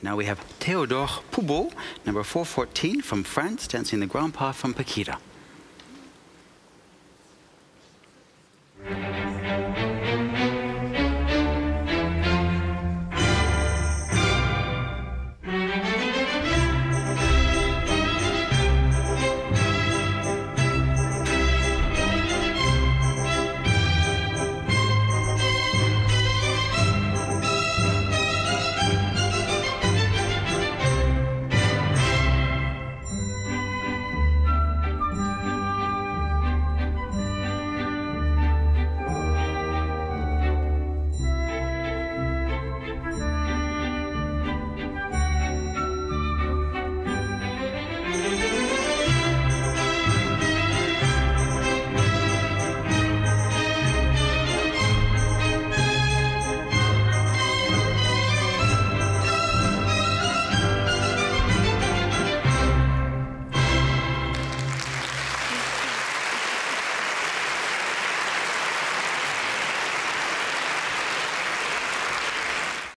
Now we have Théodore Poubeau, number 414 from France, dancing the Grand Pas from Paquita.